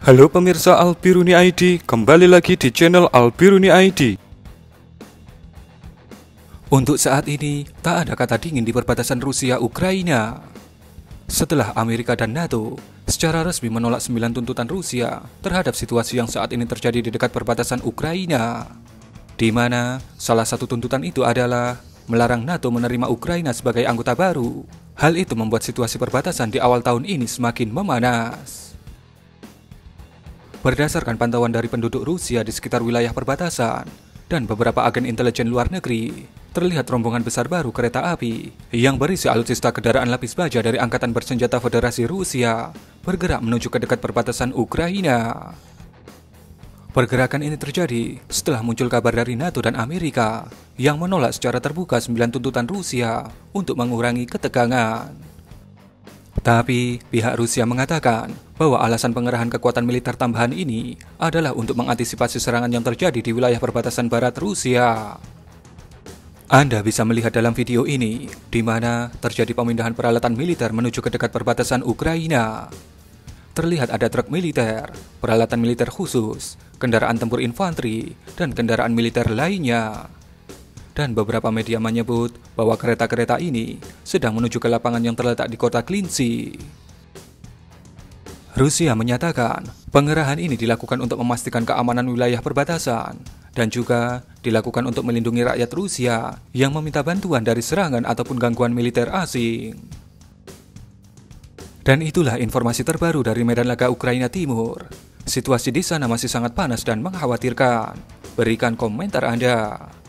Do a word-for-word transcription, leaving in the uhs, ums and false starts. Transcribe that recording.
Halo pemirsa Albiruni I D, kembali lagi di channel Albiruni I D. Untuk saat ini, tak ada kata dingin di perbatasan Rusia-Ukraina. Setelah Amerika dan NATO secara resmi menolak sembilan tuntutan Rusia terhadap situasi yang saat ini terjadi di dekat perbatasan Ukraina, di mana salah satu tuntutan itu adalah melarang NATO menerima Ukraina sebagai anggota baru. Hal itu membuat situasi perbatasan di awal tahun ini semakin memanas. Berdasarkan pantauan dari penduduk Rusia di sekitar wilayah perbatasan dan beberapa agen intelijen luar negeri, terlihat rombongan besar baru kereta api yang berisi alutsista kendaraan lapis baja dari Angkatan Bersenjata Federasi Rusia bergerak menuju ke dekat perbatasan Ukraina. Pergerakan ini terjadi setelah muncul kabar dari NATO dan Amerika yang menolak secara terbuka sembilan tuntutan Rusia untuk mengurangi ketegangan. Tapi, pihak Rusia mengatakan bahwa alasan pengerahan kekuatan militer tambahan ini adalah untuk mengantisipasi serangan yang terjadi di wilayah perbatasan barat Rusia. Anda bisa melihat dalam video ini, di mana terjadi pemindahan peralatan militer menuju ke dekat perbatasan Ukraina. Terlihat ada truk militer, peralatan militer khusus, kendaraan tempur infanteri, dan kendaraan militer lainnya. Dan beberapa media menyebut bahwa kereta-kereta ini sedang menuju ke lapangan yang terletak di kota Klinci. Rusia menyatakan pengerahan ini dilakukan untuk memastikan keamanan wilayah perbatasan dan juga dilakukan untuk melindungi rakyat Rusia yang meminta bantuan dari serangan ataupun gangguan militer asing. Dan itulah informasi terbaru dari medan laga Ukraina Timur. Situasi di sana masih sangat panas dan mengkhawatirkan. Berikan komentar Anda.